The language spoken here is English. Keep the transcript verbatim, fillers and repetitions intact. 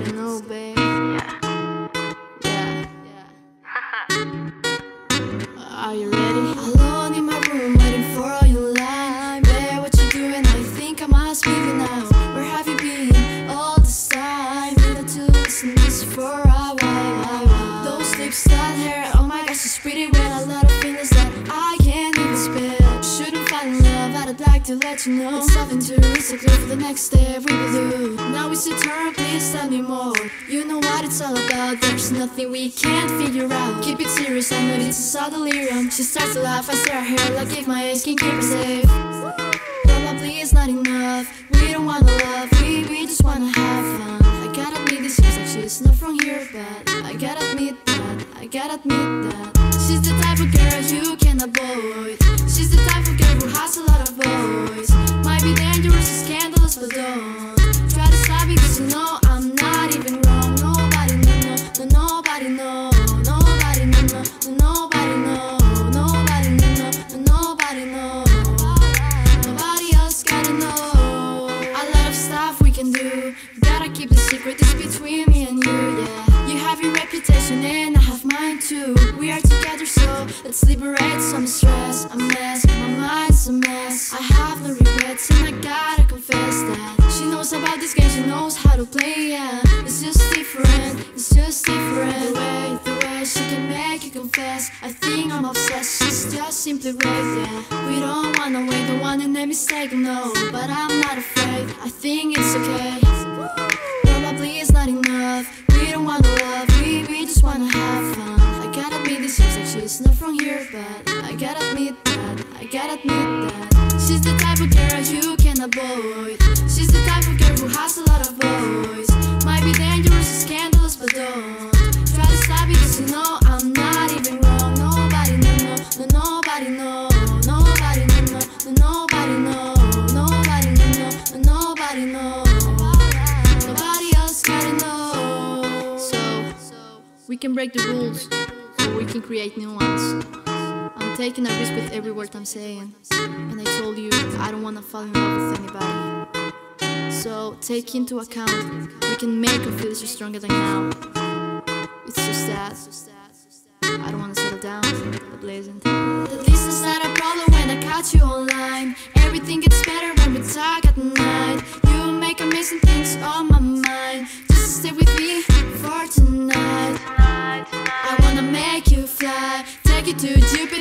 You know, babe. Yeah. Yeah. Are you ready? Alone in my room, waiting for all your line. Babe, what you doing? I think I must be you now. Where have you been all this time? Needed to listen this for a while. Those lips, that hair, oh my gosh, it's pretty red. A lot of feelings that I can't even spell. Shouldn't fall in love, but I'd like to let you know it's nothing too risky for the next step we will do. Now it's your turn, please tell me more. You know what it's all about, there's nothing we can't figure out. Keep it serious, I know this is all delirium. She starts to laugh, I stare at her like if my eyes can keep her safe. Probably it's not enough, we don't wanna love, we, we just wanna have fun. I gotta admit this seems like she's not from here, but I gotta admit that, I gotta admit that she's the type of girl you can avoid. She's the type of girl who has a lot of boys. Might be dangerous and scandalous, but don't try to stop me, cause you know I'm not even wrong. Nobody know, no, no, nobody know. Nobody know, no, no, nobody know. Nobody know, no, no, nobody know. Nobody else gotta know. A lot of stuff we can do, gotta keep the secret, it's between me and you, yeah. You have your reputation and I have mine too. We are together, so let's liberate some stress. A mess, my mind's a mess. I have no regrets and I gotta confess that she knows about this game, she knows how to play, yeah. It's just different, it's just different. The way, the way she can make you confess. I think I'm obsessed, she's just simply great, yeah. We don't wanna wait, don't wanna make mistake, no. But I'm not afraid, I think it's okay. Probably it's not enough, we don't wanna love, we, we just wanna have fun. I gotta admit this seems like she's not from here, but I gotta admit that, I gotta admit that she's the type of girl you can avoid. She's the type of girl who has a lot of boys. Might be dangerous and scandalous, but don't try to stop it, cause you know I'm not even wrong. Nobody know, no, no, nobody know. Nobody know, no, no, nobody know. Nobody know, no, no, nobody know. Nobody else gotta know. So, we can break the rules, or we can create new ones. I'm taking a risk with every word I'm saying, and I told you I don't wanna fall in love with anybody. So take into account, we can make her feel so stronger than now. It's just that I don't wanna settle down, but listen. At least it's not a problem when I catch you online. Everything gets better when we talk at night. You make amazing things on my mind. Just stay with me for tonight. I wanna make you fly, take you to Jupiter.